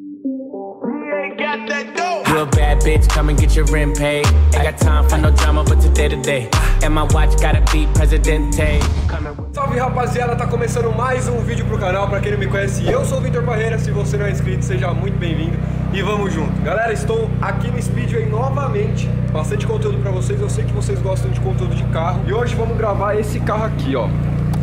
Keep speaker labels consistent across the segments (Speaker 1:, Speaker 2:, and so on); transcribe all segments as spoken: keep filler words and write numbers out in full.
Speaker 1: You a bad bitch, come and get your rent paid. Ain't got time for no drama, but today to day. And my watch gotta be Presidente.
Speaker 2: Salve rapaziada, tá começando mais um vídeo pro canal. Pra quem não me conhece, eu sou o Vitor Parreira. Se você não é inscrito, seja muito bem-vindo e vamos junto. Galera, estou aqui no Speedway novamente. Bastante conteúdo pra vocês, eu sei que vocês gostam de conteúdo de carro. E hoje vamos gravar esse carro aqui, ó.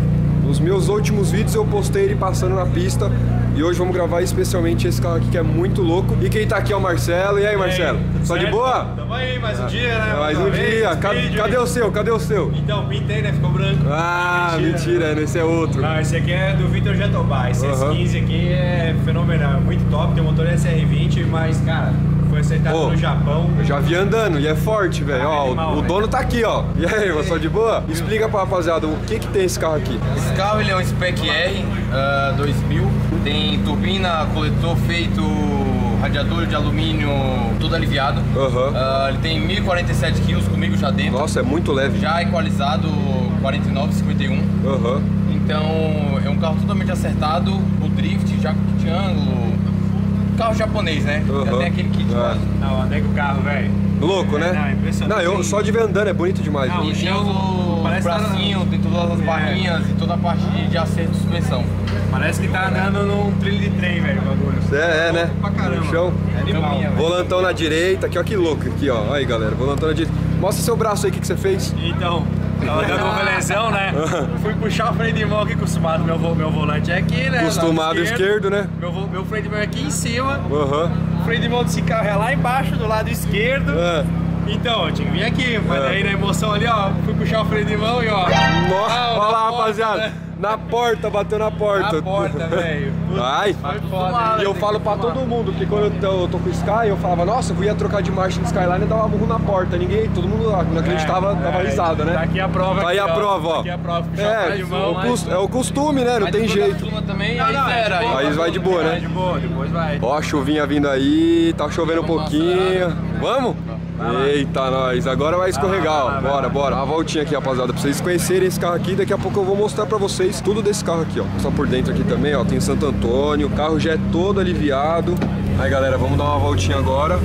Speaker 2: Nos meus últimos vídeos eu postei ele passando na pista. E hoje vamos gravar especialmente esse carro aqui que é muito louco. E quem tá aqui é o Marcelo. E aí, Marcelo? E aí, só de boa?
Speaker 3: Tamo aí, mais um dia, né?
Speaker 2: Mais um dia. Cadê, cadê o seu? Cadê o seu?
Speaker 3: Então, pintei, né? Ficou branco.
Speaker 2: Ah, mentira, mentira, esse é outro.
Speaker 3: Não, esse aqui é do Vitor Jatobá. Esse
Speaker 2: Uhum.
Speaker 3: S quinze aqui é fenomenal, é muito top. Tem um motor S R vinte, mas, cara, foi aceitado oh, no Japão.
Speaker 2: Eu já vi andando e é forte, velho.
Speaker 3: Ah,
Speaker 2: ó,
Speaker 3: animal,
Speaker 2: o, o
Speaker 3: véio.
Speaker 2: dono tá aqui, ó. E aí, mas só de boa? Explica pra rapaziada o que que tem esse carro aqui.
Speaker 4: Esse carro ele é um Spec R uh, dois mil. Tem turbina, coletor feito, radiador de alumínio, tudo aliviado.
Speaker 2: Uhum.
Speaker 4: Uh, ele tem mil e quarenta e sete quilos comigo já dentro.
Speaker 2: Nossa, é muito leve.
Speaker 4: Já equalizado quarenta e nove, cinquenta e um.
Speaker 2: Uhum.
Speaker 4: Então é um carro totalmente acertado. O drift, já com kit ângulo. Carro japonês, né?
Speaker 2: Uhum.
Speaker 4: Já tem aquele kit.
Speaker 2: É.
Speaker 3: Não, andei com o carro, velho.
Speaker 2: Louco, né?
Speaker 3: Não, é impressionante.
Speaker 2: Não, eu só de ver andando é bonito demais.
Speaker 3: Não,
Speaker 2: viu?
Speaker 4: E tem o
Speaker 3: Parece
Speaker 4: bracinho, tem todas as barrinhas e toda a parte de, de acerto de suspensão.
Speaker 3: Parece que tá andando num trilho de trem, velho, o bagulho.
Speaker 2: É, é, né?
Speaker 3: Pra caramba.
Speaker 2: No chão.
Speaker 3: É animal, velho.
Speaker 2: Volantão na direita, aqui, ó, que louco aqui, ó. Aí, galera, volantão na direita. Mostra seu braço aí, o que que você fez?
Speaker 3: Então, tava dando uma lesão, né? Fui puxar o freio de mão aqui, acostumado, meu, vo meu volante é aqui, né?
Speaker 2: Acostumado esquerdo, esquerdo, né?
Speaker 3: Meu, meu freio de mão é aqui em cima.
Speaker 2: Aham.
Speaker 3: O freio de mão desse carro é lá embaixo, do lado esquerdo.
Speaker 2: É.
Speaker 3: Então, eu tinha que vir aqui, mas
Speaker 2: É.
Speaker 3: aí na emoção ali, ó, fui puxar o freio de mão e ó.
Speaker 2: Nossa,
Speaker 3: Ah,
Speaker 2: olha lá,
Speaker 3: na porta,
Speaker 2: rapaziada.
Speaker 3: né?
Speaker 2: Na porta, bateu na porta.
Speaker 3: Na porta, velho.
Speaker 2: Vai.
Speaker 3: Foi foda.
Speaker 2: E eu falo pra todo mundo, porque quando eu tô, eu tô com o Sky, eu falava, nossa, eu ia trocar de marcha no Skyline e dava burro na porta. Ninguém, todo mundo lá, não acreditava,
Speaker 3: É,
Speaker 2: dava
Speaker 3: é,
Speaker 2: risada, né?
Speaker 3: Tá aqui a prova.
Speaker 2: Tá aí
Speaker 3: aqui,
Speaker 2: a prova, ó.
Speaker 3: Aqui a prova, puxar o
Speaker 2: É,
Speaker 3: freio de mão.
Speaker 2: o
Speaker 3: mas-
Speaker 2: cus- é o costume, né? Não
Speaker 4: Aí
Speaker 2: tem
Speaker 4: depois
Speaker 2: jeito.
Speaker 4: acostuma também,
Speaker 3: Não,
Speaker 4: aí
Speaker 3: não, é
Speaker 4: zera.
Speaker 3: de boa,
Speaker 2: Aí vai de boa,
Speaker 3: é
Speaker 2: né?
Speaker 3: de boa, depois vai.
Speaker 2: Ó, a chuvinha vindo aí, tá chovendo um pouquinho. Vamos? Eita, nós. Agora vai escorregar, ó. Bora, bora. Uma voltinha aqui, rapaziada, pra vocês conhecerem esse carro aqui. Daqui a pouco eu vou mostrar pra vocês tudo desse carro aqui, ó. Só por dentro aqui também, ó. Tem Santo Antônio. O carro já é todo aliviado. Aí, galera, vamos dar uma voltinha agora.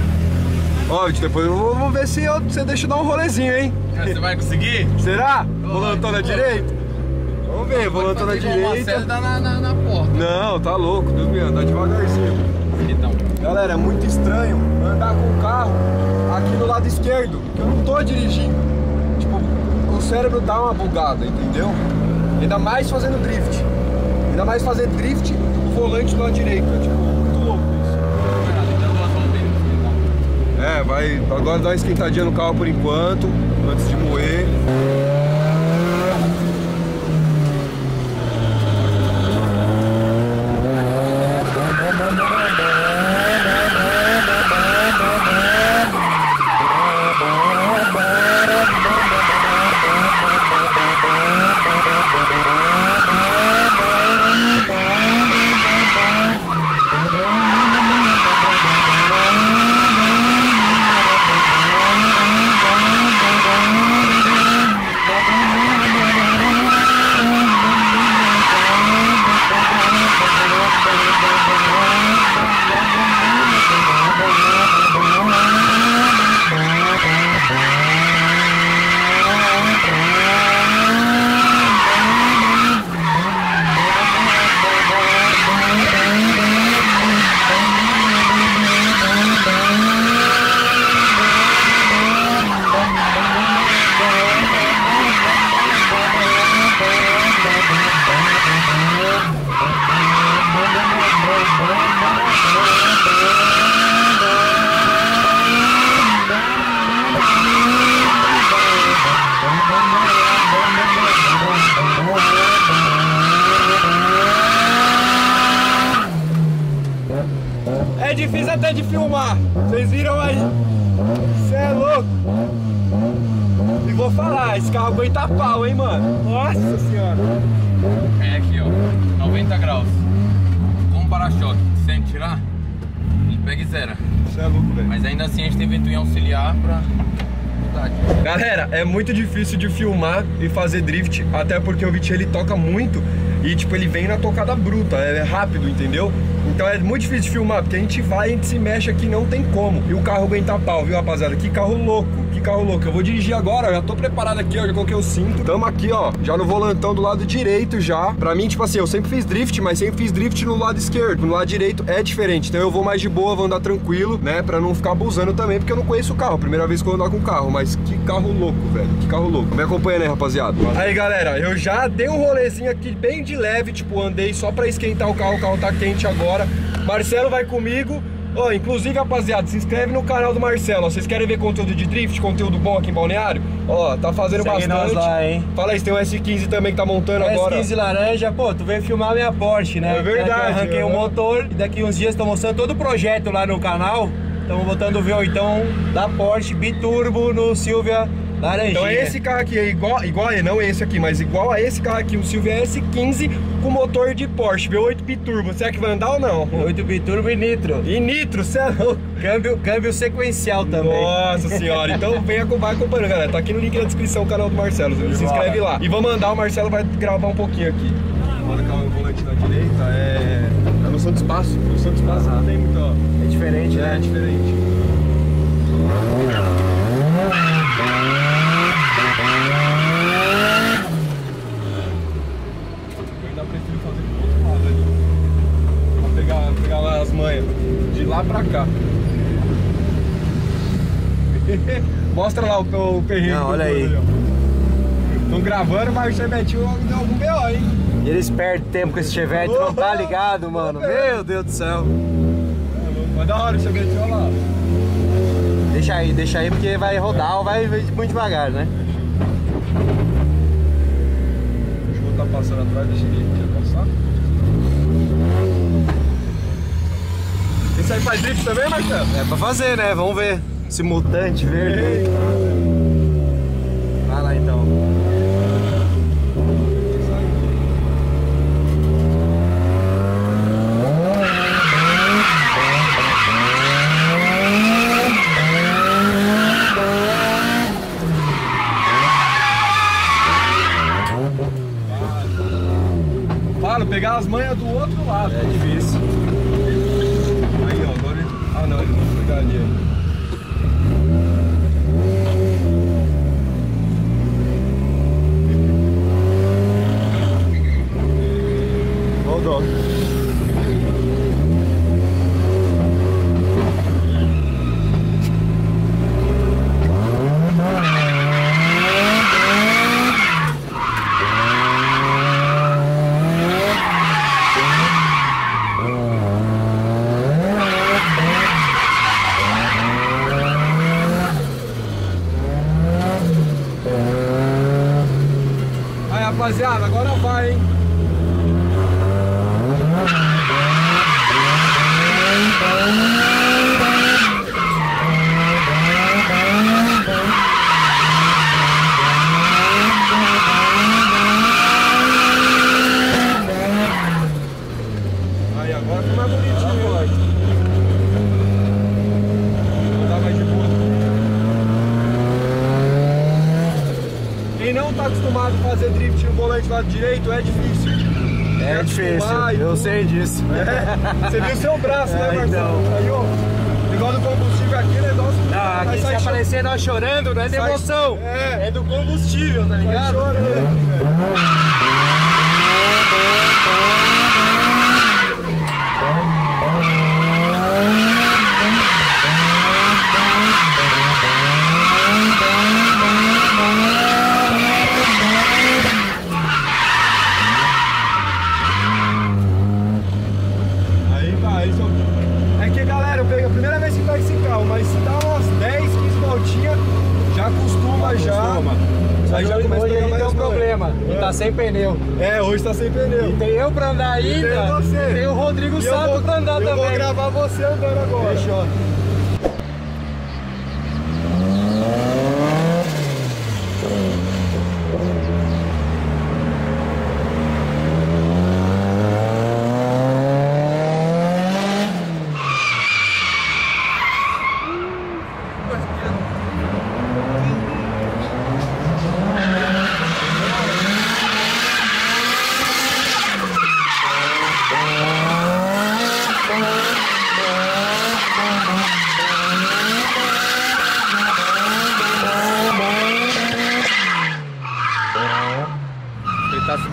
Speaker 2: Ó, depois eu vou, vou ver se eu, você deixa eu dar um rolezinho, hein?
Speaker 4: Você vai conseguir?
Speaker 2: Será? Volantão na direita? Vamos ver, volantão na
Speaker 4: Fazer igual o
Speaker 2: direita.
Speaker 4: Marcelo tá na, na, na porta.
Speaker 2: Não, tá louco, Deus me anda devagarzinho.
Speaker 4: Então.
Speaker 2: Galera, é muito estranho andar com o carro aqui no lado esquerdo, que eu não tô dirigindo. Tipo, o cérebro dá uma bugada, entendeu? Ainda mais fazendo drift. Ainda mais fazer drift, o volante do lado direito. É tipo, muito louco isso. É, vai agora dar uma esquentadinha no carro por enquanto, antes de moer. É difícil até de filmar, vocês viram aí? Cê é louco. E vou falar, esse carro aguenta pau, hein, mano? Nossa senhora.
Speaker 4: É aqui, ó, noventa graus. Com um para-choque, sem tirar, ele pega e zera.
Speaker 2: Você é louco, velho.
Speaker 4: Mas ainda assim a gente tem ventoinha auxiliar pra...
Speaker 2: Galera, é muito difícil de filmar e fazer drift, até porque o Vit ele toca muito e tipo, ele vem na tocada bruta, é rápido, entendeu? Então é muito difícil de filmar, porque a gente vai, a gente se mexe aqui, não tem como. E o carro aguenta pau, viu, rapaziada? Que carro louco, que carro louco. Eu vou dirigir agora, já tô preparado aqui, ó, já coloquei o cinto. Tamo aqui, ó, já no volantão do lado direito já. Pra mim, tipo assim, eu sempre fiz drift, mas sempre fiz drift no lado esquerdo. No lado direito é diferente, então eu vou mais de boa, vou andar tranquilo, né? Pra não ficar abusando também, porque eu não conheço o carro. Primeira vez que eu vou andar com o carro, mas que carro louco, velho. Que carro louco. Me acompanha, né, rapaziada? Aí, galera, eu já dei um rolezinho aqui bem de leve, tipo, andei só pra esquentar o carro, o carro tá quente agora. Marcelo vai comigo. Oh, inclusive, rapaziada, se inscreve no canal do Marcelo. Ó, vocês querem ver conteúdo de drift, conteúdo bom aqui em Balneário? Ó, tá fazendo
Speaker 3: Segue
Speaker 2: bastante.
Speaker 3: nós lá, hein?
Speaker 2: Fala aí, tem um S quinze também que tá montando agora.
Speaker 3: S quinze laranja, pô, tu veio filmar a minha Porsche, né?
Speaker 2: É verdade.
Speaker 3: Eu arranquei
Speaker 2: uhum.
Speaker 3: o motor e daqui uns dias tô mostrando todo o projeto lá no canal. Estamos botando o V oito da Porsche biturbo no Silvia laranjinha.
Speaker 2: Então é esse carro aqui, é igual, igual a, não esse aqui, mas igual a esse carro aqui, o Silvia S quinze com motor de Porsche, V oito biturbo. Será que vai andar ou não?
Speaker 3: V oito biturbo e nitro.
Speaker 2: E nitro, cê é louco.
Speaker 3: Câmbio, câmbio sequencial também.
Speaker 2: Nossa senhora, então venha, vai acompanhando, galera. Tá aqui no link na descrição o canal do Marcelo, se inscreve lá. E vamos andar, o Marcelo vai gravar um pouquinho aqui. Bora cá o volante na direita, é... é noção de espaço, noção de espaço não tem muito, ó.
Speaker 3: É diferente, né?
Speaker 2: É diferente. Eu ainda prefiro fazer do outro lado ali. Pra pegar, pegar lá as manhas. De lá pra cá. Mostra lá o, o perrengue.
Speaker 3: Não, olha aí.
Speaker 2: Estão gravando, mas o Chevetinho deu algum B O, hein?
Speaker 3: E eles perdem tempo com esse Chevette, não tá ligado, mano? Meu Deus do céu.
Speaker 2: Mas da hora o Chevetinho, olha lá.
Speaker 3: Deixa aí, deixa aí, porque vai rodar ou vai muito devagar, né?
Speaker 2: O João tá passando atrás, deixa ele quer passar. Esse aí faz drift também, Marcelo?
Speaker 3: É pra fazer, né? Vamos ver. Esse mutante verde.
Speaker 2: Ei.
Speaker 3: Vai lá então.
Speaker 2: Fala, pegar as manhas do outro lado.
Speaker 3: É difícil.
Speaker 2: Aí, ó, agora ele... Ah, não, ele não vai pegar ali. Rodou. Aí, rapaziada, agora vai, hein? Aí, agora ficou mais bonitinho, ó. Vou dar mais de boa. Quem não tá acostumado a fazer drift no volante do lado direito é difícil.
Speaker 3: É difícil, eu sei disso.
Speaker 2: É. Você viu o seu braço, né,
Speaker 3: É,
Speaker 2: Marcelo?
Speaker 3: então.
Speaker 2: Aí, ó. Negócio do combustível aqui, negócio.
Speaker 3: Não, aqui se aparecer nós chorando, não é de
Speaker 2: Sai-
Speaker 3: emoção.
Speaker 2: É.
Speaker 3: É do combustível, tá
Speaker 2: Vai
Speaker 3: ligado?
Speaker 2: chorando, velho. Aí vai, isso é que, galera, eu peguei a primeira vez que pego esse carro, mas se dá umas dez, quinze voltinhas, já acostuma, já. Aí já começa a
Speaker 3: Hoje
Speaker 2: pegar
Speaker 3: aí
Speaker 2: mais
Speaker 3: tem um
Speaker 2: manha.
Speaker 3: problema, e tá sem pneu.
Speaker 2: É, hoje tá sem pneu.
Speaker 3: E tem eu pra andar ainda,
Speaker 2: Tem você.
Speaker 3: tem o Rodrigo
Speaker 2: E eu
Speaker 3: Santo
Speaker 2: vou-
Speaker 3: pra andar
Speaker 2: eu
Speaker 3: também.
Speaker 2: vou gravar você andando agora.
Speaker 3: Fechou.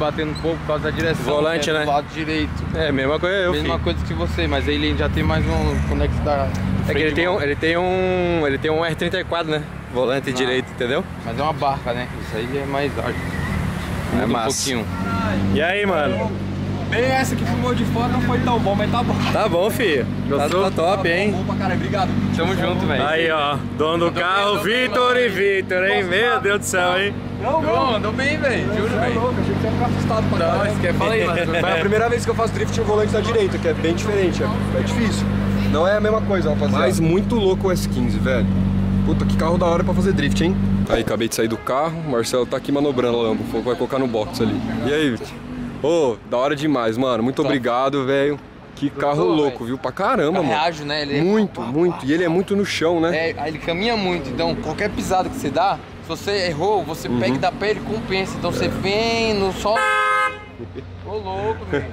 Speaker 4: batendo um pouco por causa da direção.
Speaker 3: Volante,
Speaker 4: é,
Speaker 3: né?
Speaker 4: Do lado direito.
Speaker 3: É, mesma coisa eu,
Speaker 4: Mesma
Speaker 3: filho.
Speaker 4: coisa que você, mas ele já tem mais um conexo da...
Speaker 3: É que ele tem, um, ele tem um. Ele tem um R trinta e quatro, né? Volante
Speaker 4: Ah.
Speaker 3: direito, entendeu?
Speaker 4: Mas é uma barca, né? Isso aí é mais alto.
Speaker 3: É
Speaker 4: Muda um
Speaker 3: massa.
Speaker 4: pouquinho.
Speaker 3: E aí, mano?
Speaker 2: Bem, essa que filmou de fora não foi tão bom, mas tá bom.
Speaker 3: Tá bom, filho. Tá, tá top, hein?
Speaker 2: Bom pra caralho, obrigado.
Speaker 4: Tamo junto, velho.
Speaker 3: Aí, ó. Dono do carro, Vitor e Vitor, hein? Meu Deus do céu, hein?
Speaker 2: Não,
Speaker 4: Não, andou bem, velho. Juro,
Speaker 2: Você é
Speaker 4: velho.
Speaker 2: louco, achei que você ia ficar assustado pra
Speaker 4: Não,
Speaker 2: caralho.
Speaker 4: isso que é fala aí, mas...
Speaker 2: Mas é a primeira vez que eu faço drift no volante da direita, que é bem diferente, é, é difícil. Não é a mesma coisa, rapaziada. Mas muito louco o S quinze, velho. Puta, que carro da hora pra fazer drift, hein? Aí, acabei de sair do carro, o Marcelo tá aqui manobrando o Lambo, falou que vai colocar no box ali. E aí, Vitor? Ô, oh, da hora demais, mano. Muito obrigado, velho. Que carro
Speaker 4: Gostou,
Speaker 2: louco,
Speaker 4: véio?
Speaker 2: viu? Pra caramba,
Speaker 4: É
Speaker 2: mano.
Speaker 4: ágil, né? Ele é-
Speaker 2: Muito, muito. E ele é muito no chão, né?
Speaker 4: É, aí ele caminha muito, então qualquer pisada que você dá, se você errou, você
Speaker 2: Uhum.
Speaker 4: pega e dá pé, ele compensa. Então você vem no sol. Ô louco, velho.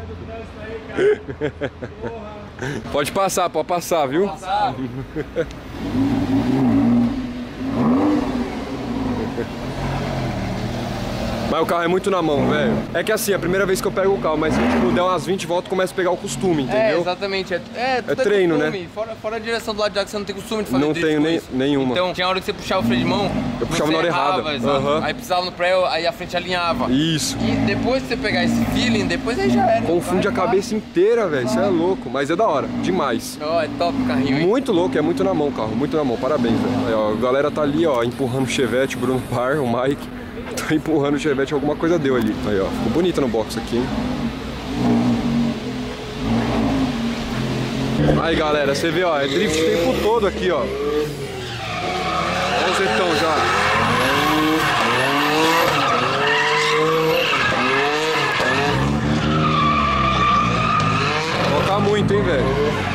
Speaker 2: Pode passar, pode passar, viu? Mas o carro é muito na mão, velho. É que assim, é a primeira vez que eu pego o carro, mas se tipo, der umas vinte voltas, começa a pegar o costume,
Speaker 4: É,
Speaker 2: entendeu?
Speaker 4: exatamente. É, é, tudo
Speaker 2: É treino,
Speaker 4: costume.
Speaker 2: né?
Speaker 4: Fora, fora a direção do lado de lá que você não tem costume de fazer
Speaker 2: Não
Speaker 4: drift
Speaker 2: tenho
Speaker 4: com
Speaker 2: nem-
Speaker 4: isso.
Speaker 2: nenhuma.
Speaker 4: Então, tinha hora que você puxava o freio de mão,
Speaker 2: Eu puxava
Speaker 4: você
Speaker 2: na hora
Speaker 4: errava,
Speaker 2: errada.
Speaker 4: exato.
Speaker 2: Aham.
Speaker 4: Aí pisava no pré, aí a frente alinhava.
Speaker 2: Isso.
Speaker 4: E depois que você pegar esse feeling, depois aí já era.
Speaker 2: Confunde a
Speaker 4: Vai,
Speaker 2: cabeça inteira, velho. Isso é louco. Mas é da hora. Demais.
Speaker 4: Ó, é top o carrinho, hein?
Speaker 2: Muito louco, é muito na mão o carro. Muito na mão. Parabéns, velho. Aí, ó, a galera tá ali, ó, empurrando o Chevette, o Bruno Par, o Mike. Tá empurrando o Chevette, alguma coisa deu ali. Aí, ó. Ficou bonito no box aqui, hein? Aí, galera, você vê, ó, é drift o tempo todo aqui, ó. Olha o zetão já. Colocar muito, hein, velho.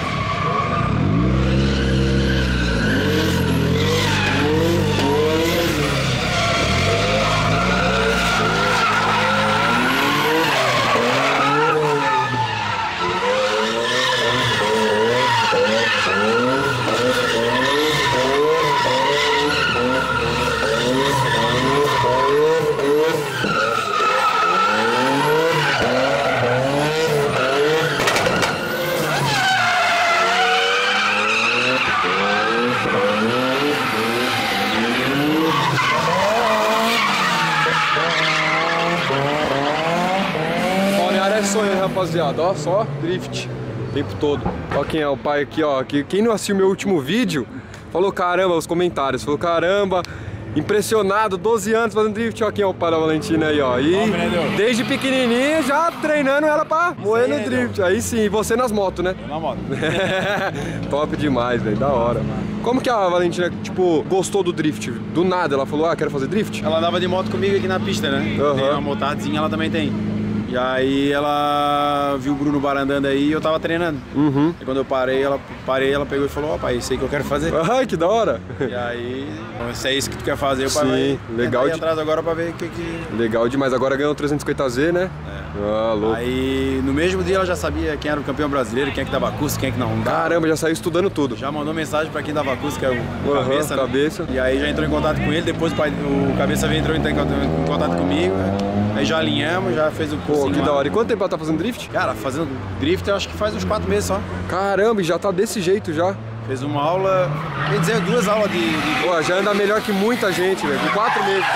Speaker 2: Balneário é sonho, hein, rapaziada. Ó, só drift o tempo todo. Ó quem é o pai aqui, ó. Que- Quem não assistiu meu último vídeo, falou caramba, os comentários. Falou caramba, impressionado, doze anos fazendo drift. Ó quem é o pai da Valentina aí, ó. E desde pequenininho já treinando ela pra moer no drift. Aí sim, e você nas motos, né?
Speaker 3: Na moto.
Speaker 2: Top demais, velho, da hora. Como que a Valentina, tipo, gostou do drift? Do nada, ela falou, ah, quero fazer drift?
Speaker 5: Ela andava de moto comigo aqui na pista, né?
Speaker 2: Aham.
Speaker 5: Tem uma motardezinha, ela também tem. E aí ela viu o Bruno Bar andando aí e eu tava treinando.
Speaker 2: Uhum.
Speaker 5: E quando eu parei, ela parei, ela pegou e falou, ó pai, isso aí que eu quero fazer.
Speaker 2: Ai, que da hora.
Speaker 5: E aí, se é isso que tu quer fazer, o pai
Speaker 2: Sim,
Speaker 5: vai
Speaker 2: legal
Speaker 5: tentar ir
Speaker 2: de-
Speaker 5: atrás agora pra ver o que que...
Speaker 2: Legal demais, agora ganhou o trezentos e cinquenta Z, né? Ah, louco.
Speaker 5: Aí, no mesmo dia ela já sabia quem era o campeão brasileiro, quem é que dava curso, quem é que não dava.
Speaker 2: Caramba, já saiu estudando tudo.
Speaker 5: Já mandou mensagem pra quem dava curso, que é o
Speaker 2: Aham,
Speaker 5: Cabeça, né?
Speaker 2: Cabeça.
Speaker 5: E aí já entrou em contato com ele, depois o, pai, o Cabeça veio entrou em em contato comigo, né? Aí já alinhamos, já fez o curso.
Speaker 2: Pô, que da hora. E quanto tempo ela tá fazendo drift?
Speaker 5: Cara, fazendo drift eu acho que faz uns quatro meses só.
Speaker 2: Caramba, e já tá desse jeito já.
Speaker 5: Fez uma aula, quer dizer, duas aulas de... de...
Speaker 2: Pô, já anda melhor que muita gente, velho. Com quatro meses.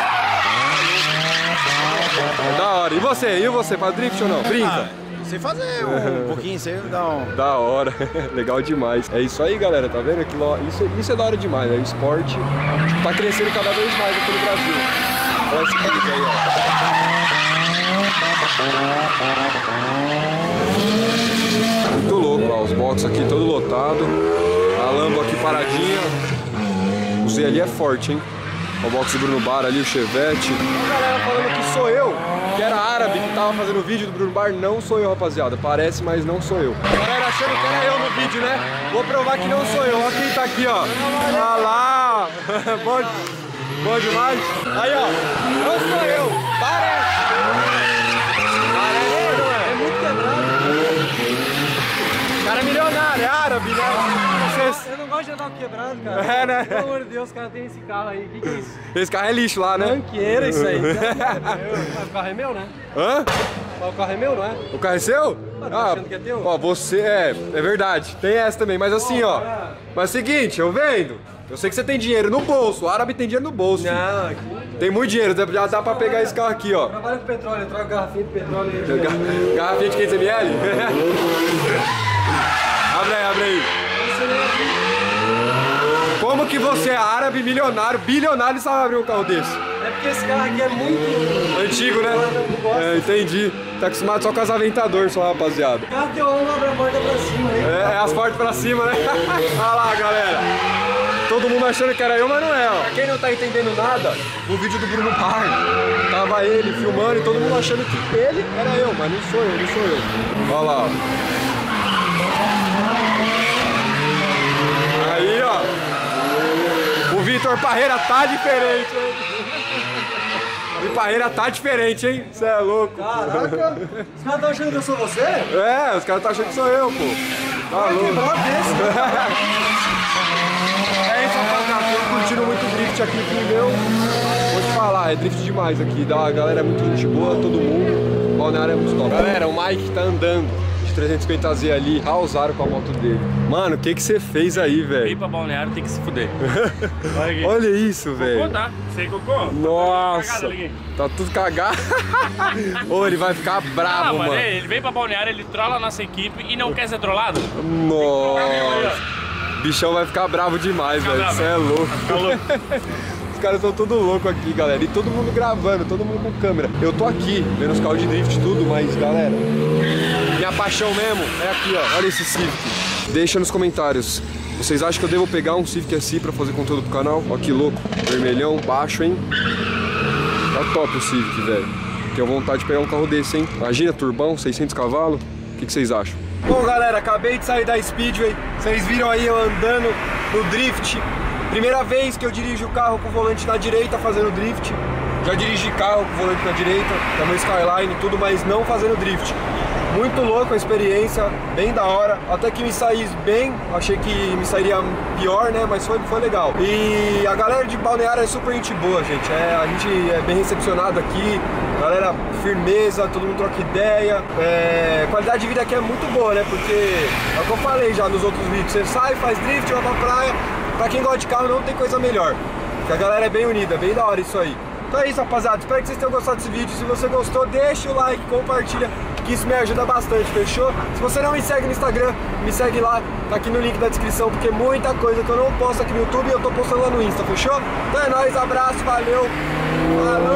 Speaker 2: É da hora. E você? E você? Faz drift ou não? Brinca.
Speaker 5: Ah, sei fazer um pouquinho, sei dar um...
Speaker 2: Da hora. Legal demais. É isso aí, galera. Tá vendo? Aquilo, ó, isso, isso é da hora demais, né? O esporte tipo, tá crescendo cada vez mais aqui no Brasil. Olha esse vídeo aí, ó. Muito louco, ó. Os boxes aqui todo lotado. A Lambo aqui paradinha. O Z ali é forte, hein? O box do Bruno Bar ali, o Chevette. A galera falando que sou eu, que era árabe, que tava fazendo o vídeo do Bruno Bar. Não sou eu, rapaziada. Parece, mas não sou eu. A galera achando que era eu no vídeo, né? Vou provar que não sou eu. Olha quem tá aqui, ó. Olha lá. Bom, bom demais. Aí, ó. Não sou eu. Parece. Parece, não é? É muito quebrado. Cara milionário, é árabe, né? Você...
Speaker 3: Eu não gosto de andar quebrado, cara.
Speaker 2: É, né?
Speaker 3: Pelo amor de Deus, cara, tem esse carro aí. O que, que é isso?
Speaker 2: Esse carro é lixo lá, né?
Speaker 3: Banqueira isso aí. Mas o carro é meu, né?
Speaker 2: Hã?
Speaker 3: Mas o carro é meu, não é?
Speaker 2: O carro é seu?
Speaker 3: Ah, tá achando que é teu?
Speaker 2: Ó, você é, é verdade. Tem essa também, mas assim, ó. Mas é o seguinte, eu vendo. Eu sei que você tem dinheiro no bolso. O árabe tem dinheiro no bolso. filho.
Speaker 3: Não, aqui.
Speaker 2: Tem muito dinheiro, já dá pra pegar esse carro aqui, ó.
Speaker 3: Eu trabalho com petróleo, eu troco garrafinha de petróleo aí.
Speaker 2: Garrafinha de quinhentos mililitros? Abre aí, abre aí. Como que você é árabe, milionário, bilionário e sabe abrir um carro desse?
Speaker 3: É porque esse carro aqui é muito...
Speaker 2: Antigo, né? É, entendi. Tá acostumado só com as aventadores, só, rapaziada.
Speaker 3: O carro que eu amo abre a porta pra cima, hein?
Speaker 2: É, é as portas pra cima, né? Olha lá, galera. Todo mundo achando que era eu, mas não é, ó. Pra quem não tá entendendo nada, no vídeo do Bruno Pardo, tava ele filmando e todo mundo achando que ele era eu, mas não sou eu, não sou eu. Olha lá, ó. Aí, ó. O Vitor Parreira tá diferente, hein? O Vitor Parreira tá diferente, hein? Você é louco.
Speaker 3: Caraca, os caras estão achando que eu sou você?
Speaker 2: É, os caras tá achando que sou eu, pô. Tá louco. É isso, rapaziada. Tô curtindo muito drift aqui, entendeu? Vou te falar, é drift demais aqui. A galera é muito gente boa, todo mundo. O balneário é muito top. Galera, o Mike tá andando de trezentos e cinquenta Z ali, rausaram com a moto dele. Mano, o que que você fez aí, velho?
Speaker 6: Ir pra balneário tem que se fuder.
Speaker 2: Olha isso, velho.
Speaker 6: Cocô, tá? Sei cocô?
Speaker 2: Nossa,
Speaker 6: Cagada, liguei.
Speaker 2: tá tudo cagado. Ô, ele vai ficar bravo,
Speaker 6: Ah,
Speaker 2: mano.
Speaker 6: mano, ele vem pra balneário, ele trola a nossa equipe e não quer ser trollado?
Speaker 2: Nossa. Bichão vai ficar bravo demais, velho.
Speaker 6: bravo.
Speaker 2: Você é louco.
Speaker 6: Fica louco.
Speaker 2: Os caras estão tudo louco aqui, galera. E todo mundo gravando, todo mundo com câmera. Eu tô aqui, vendo os carros de drift e tudo, mas, galera, minha paixão mesmo é aqui, ó. Olha esse Civic. Deixa nos comentários. Vocês acham que eu devo pegar um Civic S I pra fazer conteúdo pro canal? Ó que louco. Vermelhão, baixo, hein? Tá top o Civic, velho. Tenho vontade de pegar um carro desse, hein? Imagina, turbão, seiscentos cavalos. O que, que vocês acham? Bom, galera, acabei de sair da Speedway. Vocês viram aí eu andando no drift. Primeira vez que eu dirijo o carro com o volante na direita fazendo drift. Já dirigi carro com o volante na direita, também Skyline e tudo, mas não fazendo drift. Muito louco a experiência, bem da hora. Até que me saí bem, achei que me sairia pior, né? Mas foi, foi legal. E a galera de Balneário é super gente boa, gente. É, a gente é bem recepcionado aqui. Galera, firmeza, todo mundo troca ideia. É, qualidade de vida aqui é muito boa, né? Porque é o que eu falei já nos outros vídeos. Você sai, faz drift, vai pra praia. Pra quem gosta de carro não tem coisa melhor. Porque a galera é bem unida, bem da hora isso aí. Então é isso, rapaziada. Espero que vocês tenham gostado desse vídeo. Se você gostou, deixa o like, compartilha, que isso me ajuda bastante, fechou? Se você não me segue no Instagram, me segue lá, tá aqui no link da descrição, porque muita coisa que eu não posto aqui no YouTube eu tô postando lá no Insta, fechou? Então é nóis, abraço, valeu, falou!